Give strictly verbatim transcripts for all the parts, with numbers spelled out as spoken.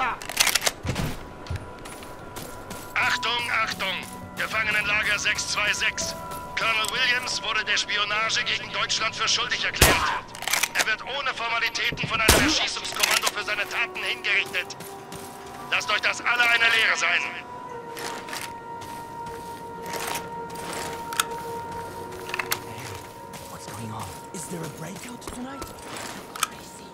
Achtung, Achtung! Gefangenenlager sechs zwei sechs. Colonel Williams wurde der Spionage gegen Deutschland für schuldig erklärt. Er wird ohne Formalitäten von einem Erschießungskommando für seine Taten hingerichtet. Lasst euch das alle eine Lehre sein. What's going on? Is there a breakout tonight? Crazy.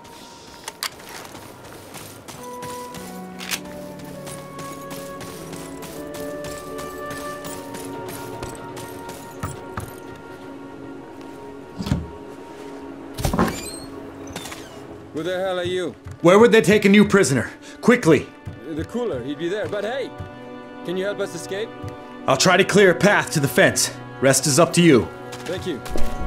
Who the hell are you? Where would they take a new prisoner? Quickly! The cooler, he'd be there, but hey! Can you help us escape? I'll try to clear a path to the fence. Rest is up to you. Thank you.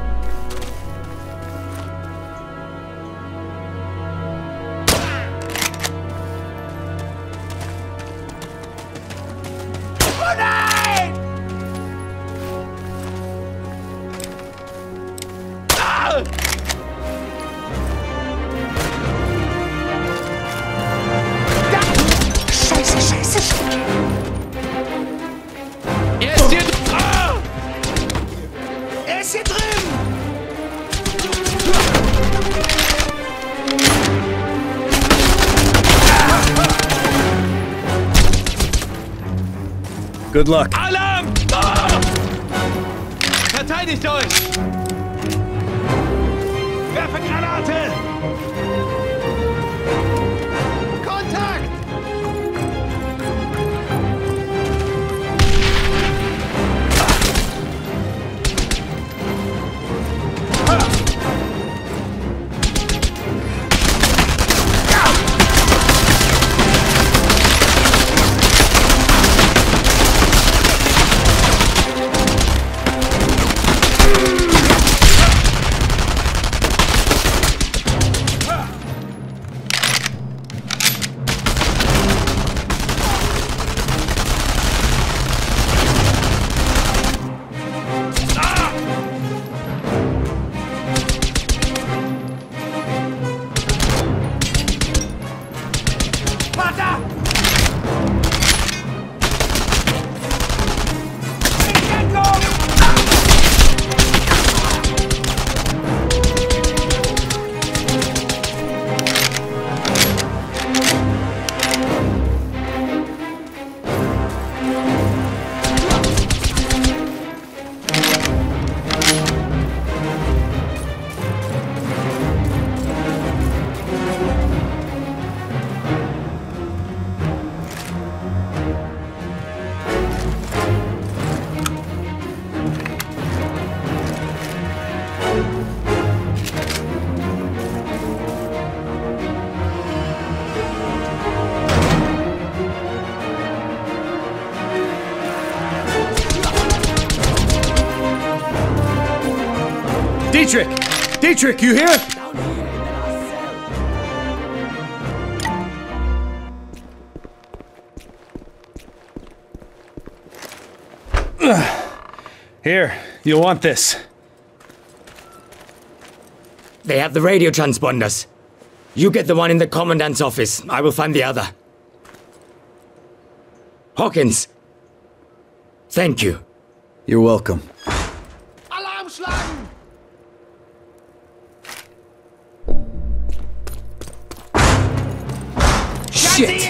Good luck. Alarm! Oh! Verteidigt euch! Werfe Granate! Kontakt! Dietrich! Dietrich, you here? Down here in our cell. Here, you'll want this. They have the radio transponders. You get the one in the commandant's office. I will find the other. Hawkins! Thank you. You're welcome. Alarm schlagen! Shit!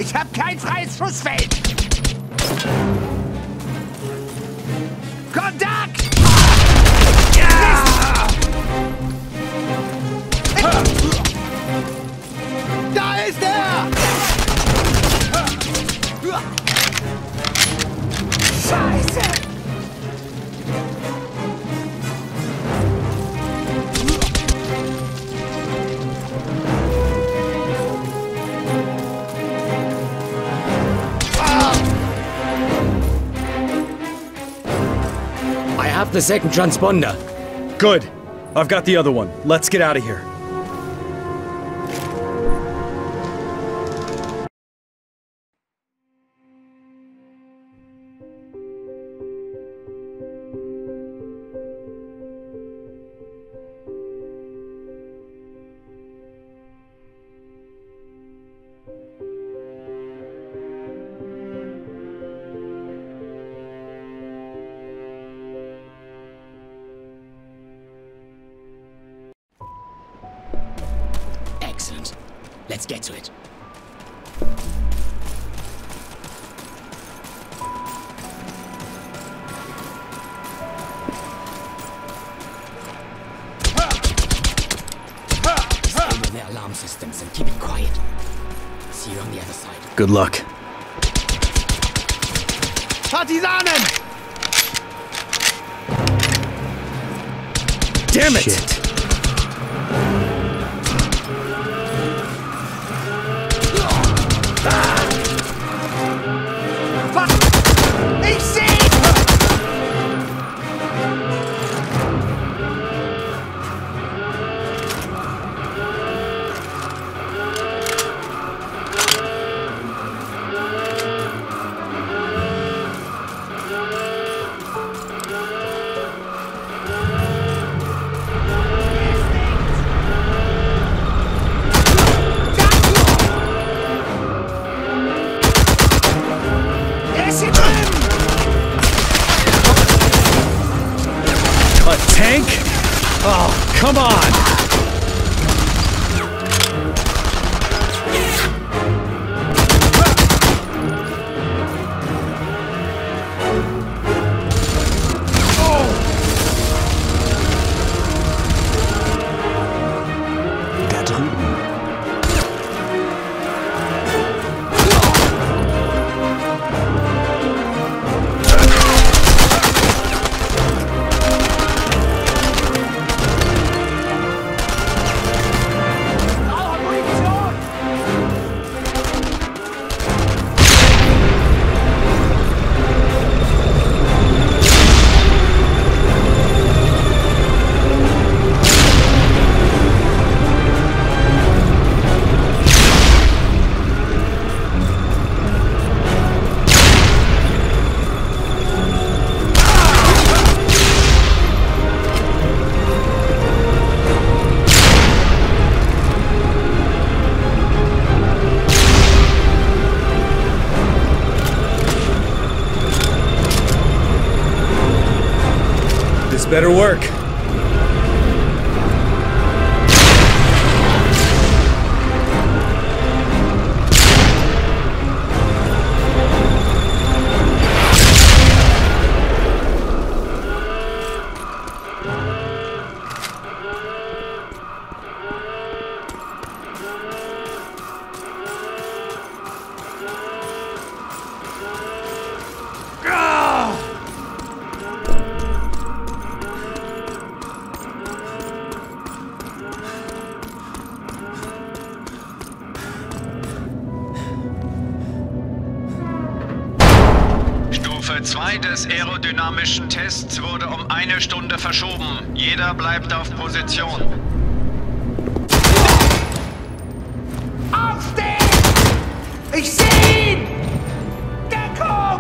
Ich hab kein freies Schussfeld! Kontakt! Ja! Da ist er! Scheiße! I have the second transponder. Good. I've got the other one. Let's get out of here. Excellent. Let's get to it. Stay with the alarm systems and keep it quiet. See you on the other side. Good luck. Partisanen! Damn it! Shit. Ich seh! A tank? Oh, come on! Da drüben. This better work. Stufe zwei des aerodynamischen Tests wurde um eine Stunde verschoben. Jeder bleibt auf Position. Aufstehen! Ich seh ihn! Deckung!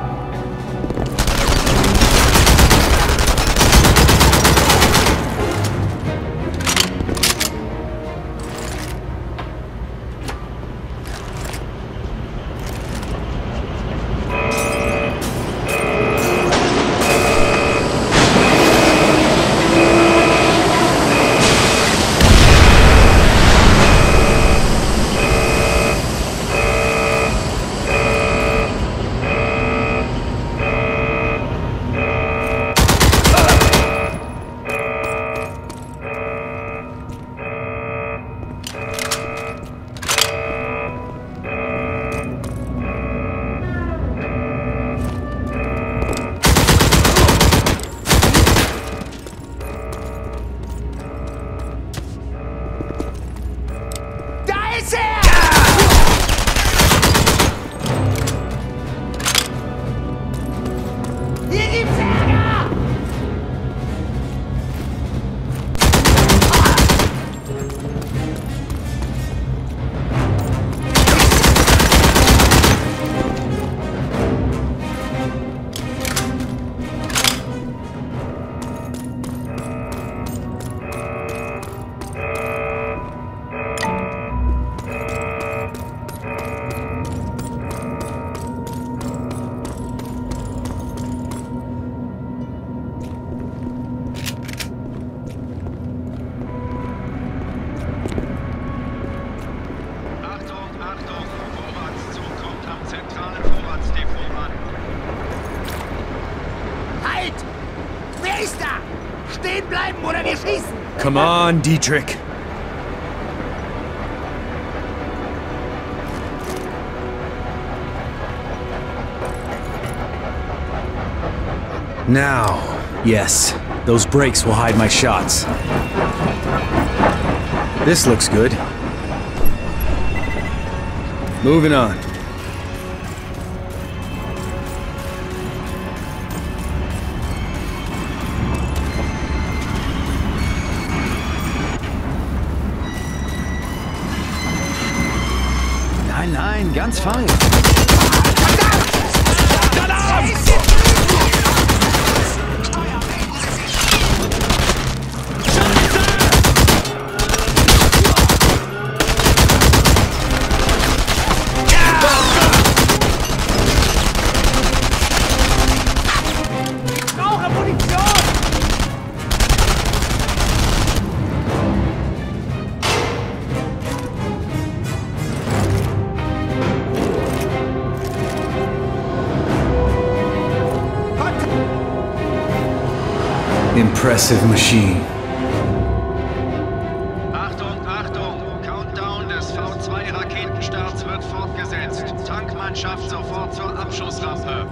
bleiben oder wir schießen! Come on, Dietrich. Now, yes, those brakes will hide my shots. This looks good. Moving on. Nein, nein, ganz fein. Impressive machine. Achtung, Achtung! Countdown des V zwei Raketenstarts wird fortgesetzt. Tankmannschaft sofort zur Abschussrampe.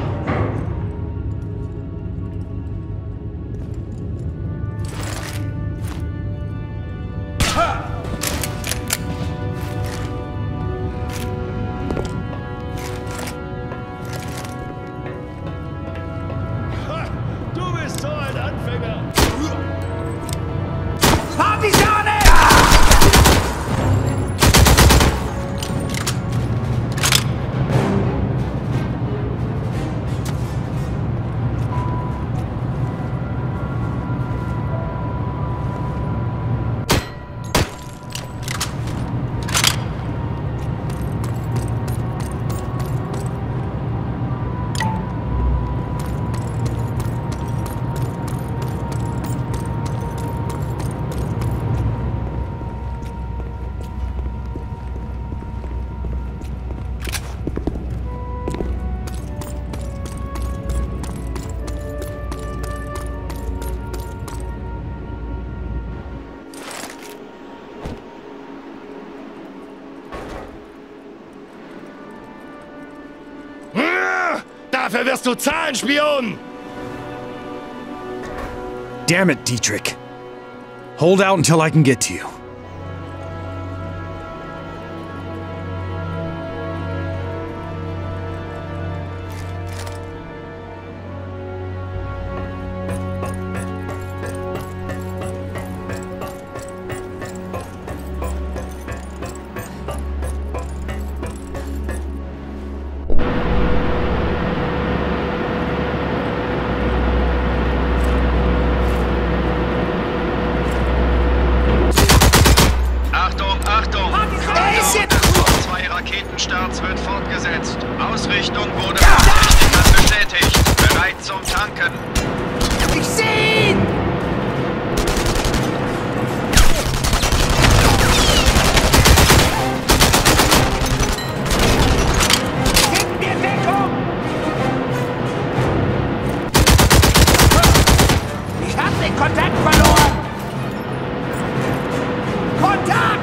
Dafür wirst du zahlen, Spion! Damn it, Dietrich. Hold out until I can get to you. Raketenstarts wird fortgesetzt. Ausrichtung wurde Verdächtiger bestätigt. Bereit zum Tanken. Ich seh ihn! Gib mir Deckung! Ich hab den Kontakt verloren! Kontakt!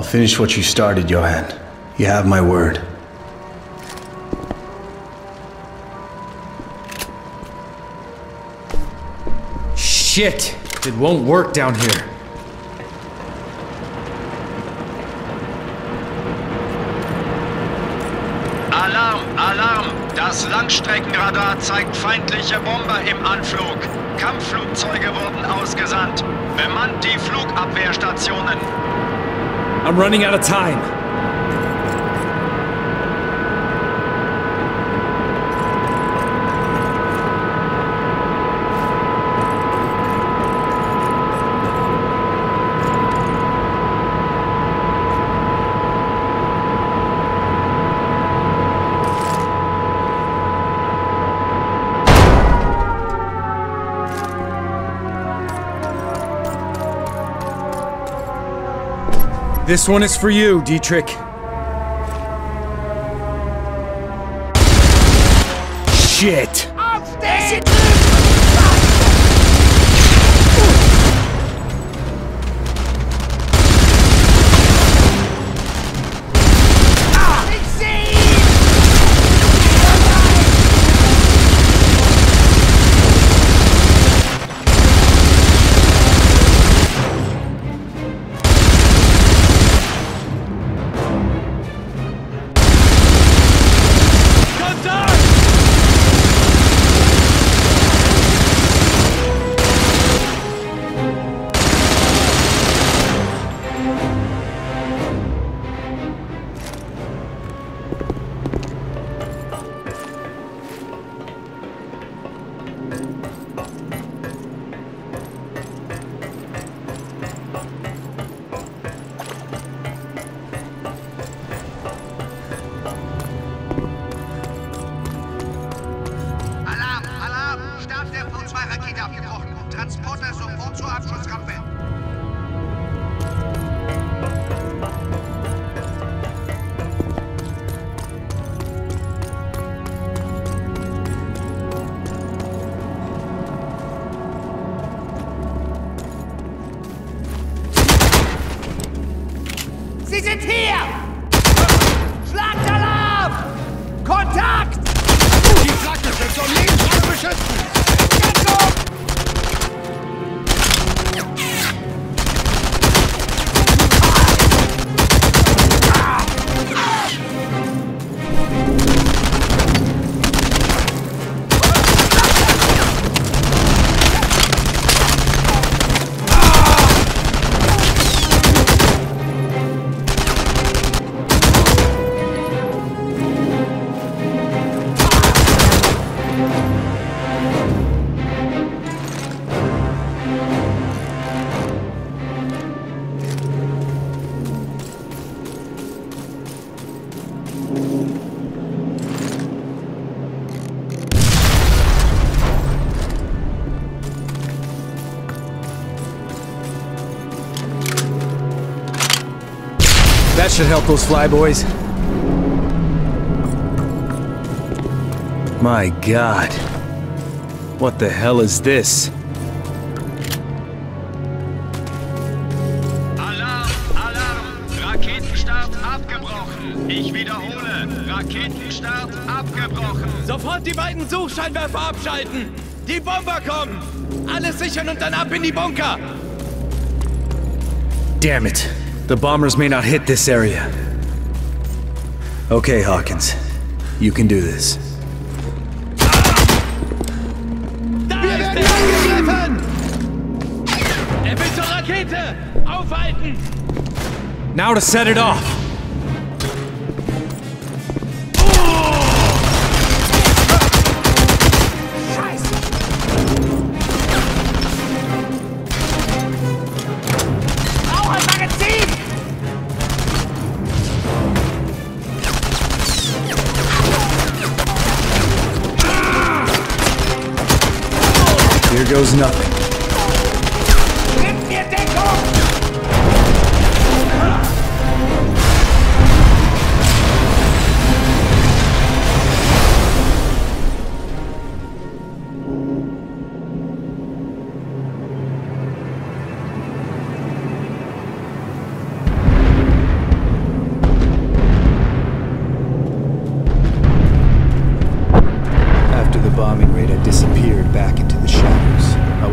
I'll finish what you started, Johann. You have my word. Shit! It won't work down here. Alarm, Alarm! Das Langstreckenradar zeigt feindliche Bomber im Anflug. Kampfflugzeuge wurden ausgesandt. Bemannt die Flugabwehrstationen. I'm running out of time. This one is for you, Dietrich. Shit! Aufstehen! Ich sehe ihn! Transporter sofort zur Abschussrampe. Sie sind hier! Schlagtalarm! Kontakt! Die Flagge sind zum Lebensraum beschützen! That should help those flyboys. My God. What the hell is this? Alarm! Alarm! Raketenstart abgebrochen! Ich wiederhole! Raketenstart abgebrochen! Sofort die beiden Suchscheinwerfer abschalten! Die Bomber kommen! Alles sichern und dann ab in die Bunker! Damn it. The bombers may not hit this area. Okay, Hawkins. You can do this. Da ist er angegriffen! Er will zur Rakete! Aufhalten! Now to set it off! Here goes nothing. Nimm mir Deckung!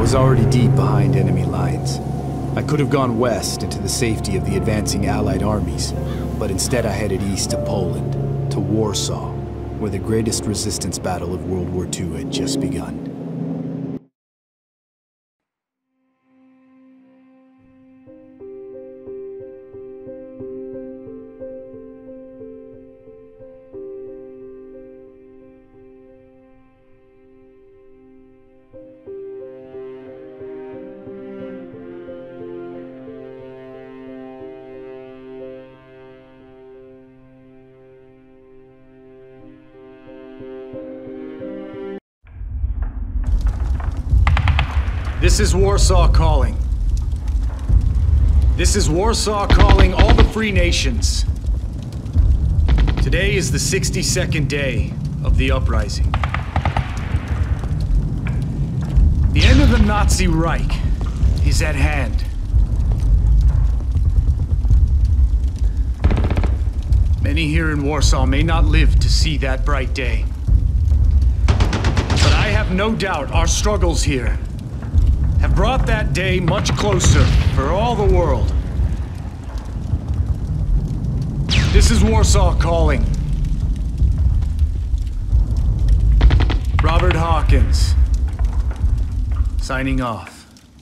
was already deep behind enemy lines. I could have gone west into the safety of the advancing Allied armies, but instead I headed east to Poland, to Warsaw, where the greatest resistance battle of World War Two had just begun. This is Warsaw calling. This is Warsaw calling all the free nations. Today is the sixty-second day of the Uprising. The end of the Nazi Reich is at hand. Many here in Warsaw may not live to see that bright day. But I have no doubt our struggles here have brought that day much closer for all the world. This is Warsaw calling. Robert Hawkins, signing off.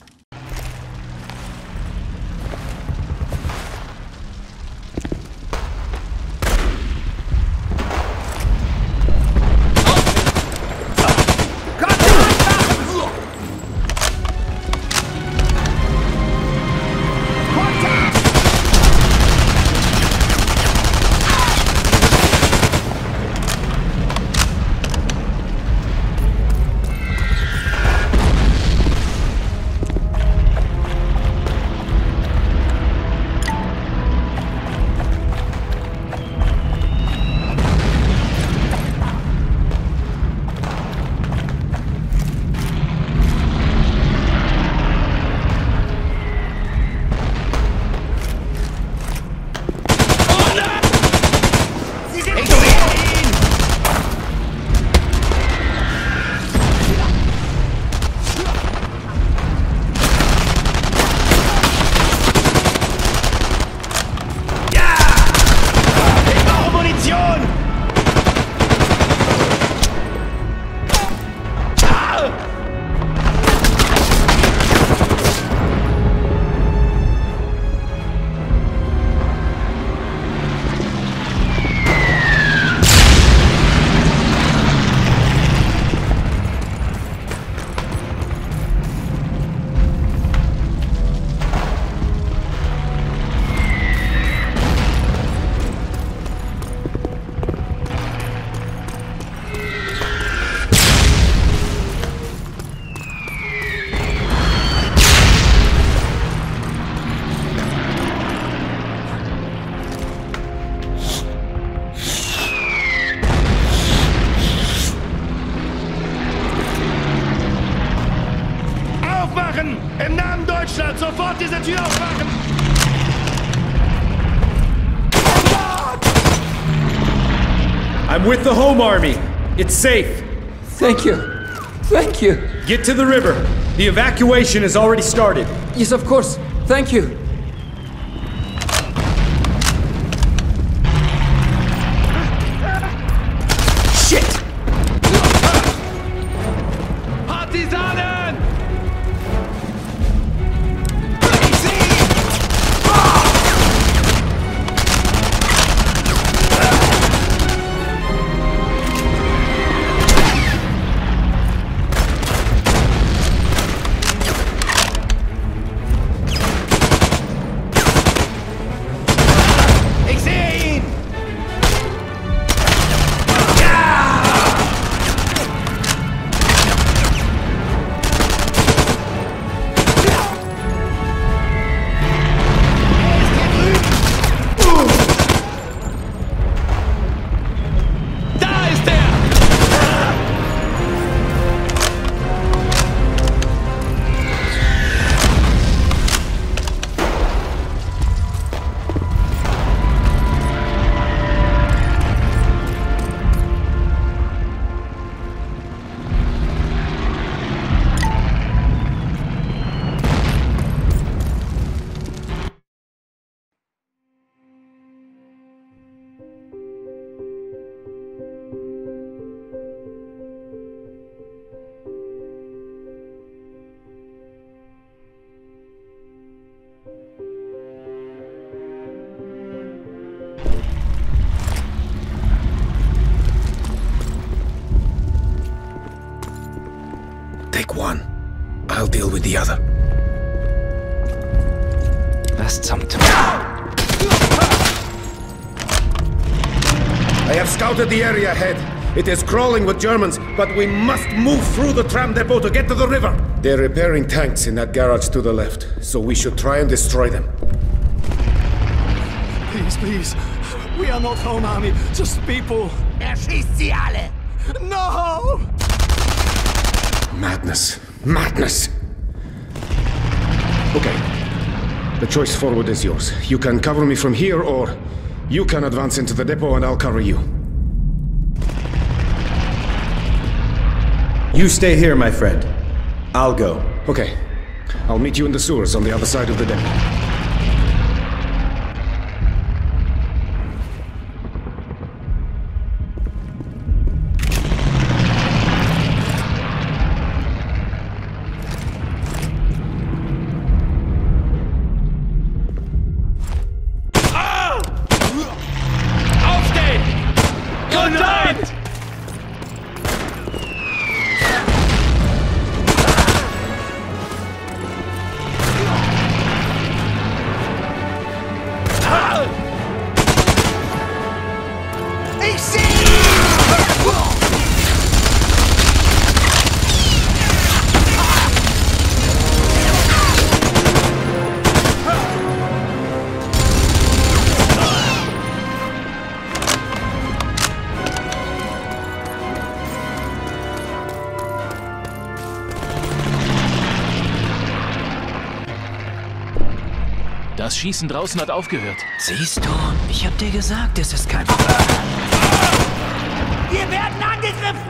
Im Namen Deutschlands sofort diese Tür aufmachen! I'm with the Home Army. It's safe. Thank you. Thank you. Get to the river. The evacuation has already started. Yes, of course. Thank you. Shit! Partisanen! deal with the other. Was zum Teufel? I have scouted the area ahead. It is crawling with Germans, but we must move through the tram depot to get to the river. They're repairing tanks in that garage to the left, so we should try and destroy them. Please, please. We are not home army, just people. Erschießt sie alle! No! Madness. Madness! Okay. The choice forward is yours. You can cover me from here, or you can advance into the depot and I'll cover you. You stay here, my friend. I'll go. Okay. I'll meet you in the sewers on the other side of the depot. Das Schießen draußen hat aufgehört. Siehst du? Ich hab dir gesagt, es ist kein Problem. Wir werden angegriffen!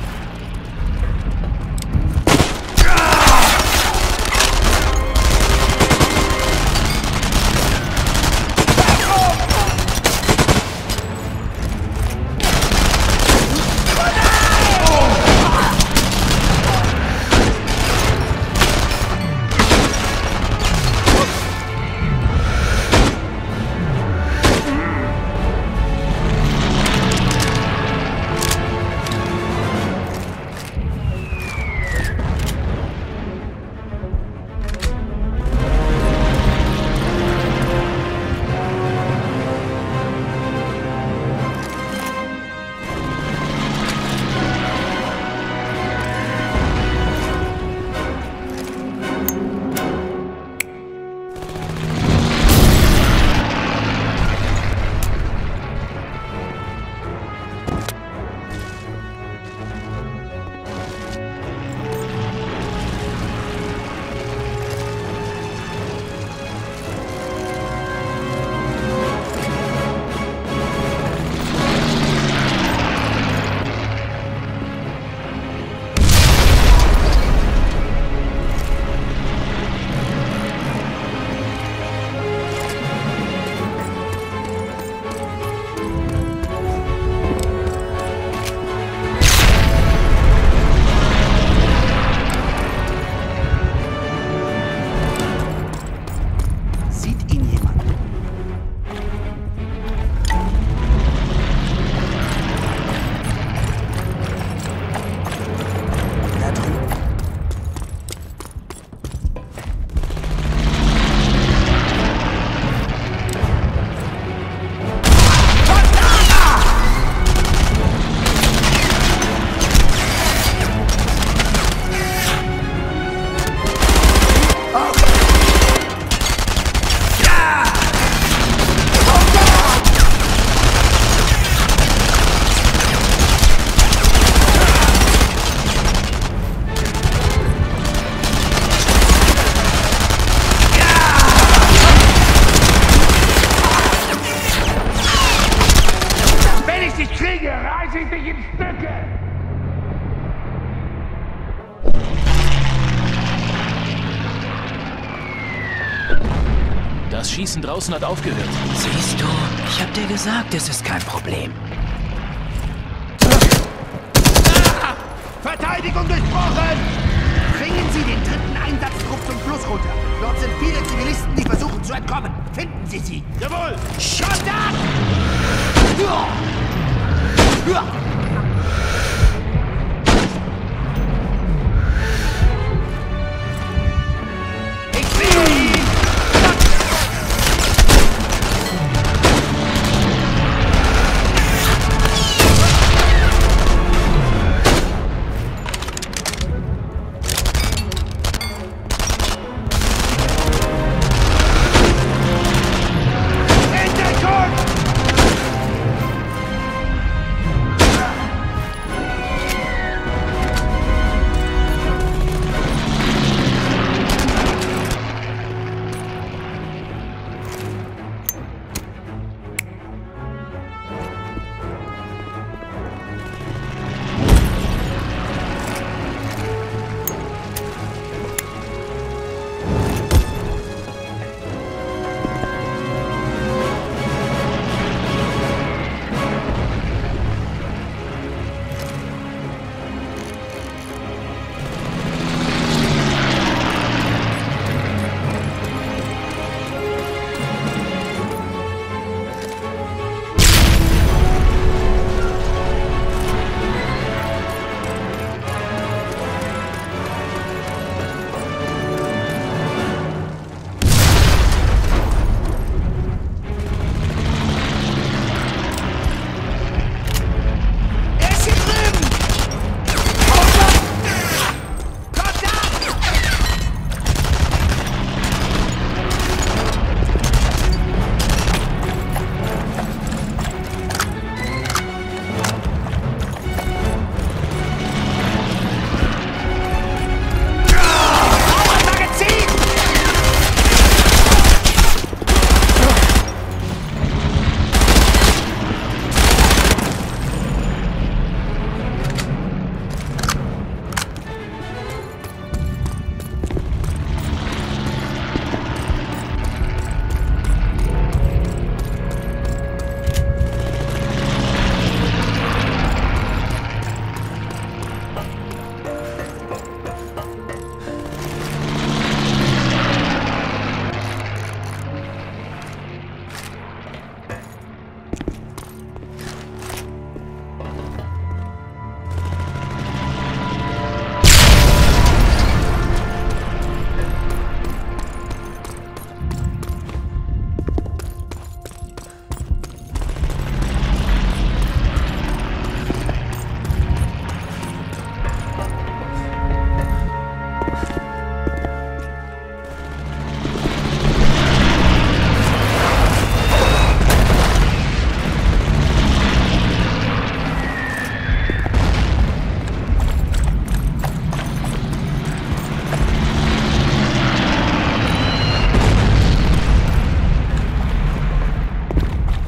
Das Schießen draußen hat aufgehört. Siehst du? Ich hab dir gesagt, es ist kein Problem. Ah! Verteidigung durchbrochen! Bringen Sie den dritten Einsatztrupp zum Fluss runter. Dort sind viele Zivilisten, die versuchen zu entkommen. Finden Sie sie! Jawohl! Schon ab!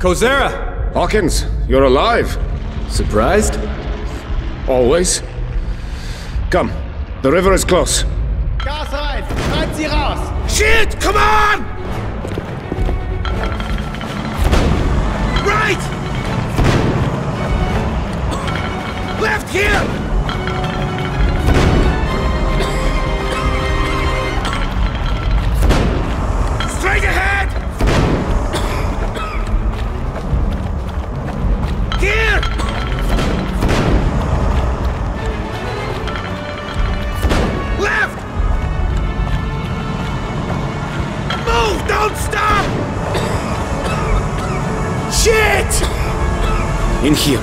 Kozera! Hawkins, you're alive. Surprised? Always. Come, the river is close. Gas rein! Treibt sie raus! Shit! Come on! Right! Left here! Straight ahead! Here! Left! Move! Don't stop! Shit! In here.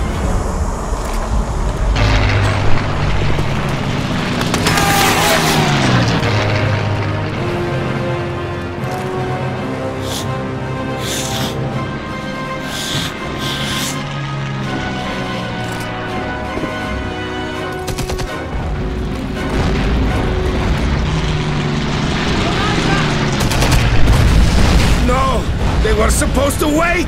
No! They were supposed to wait!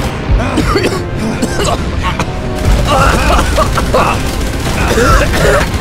Ugh!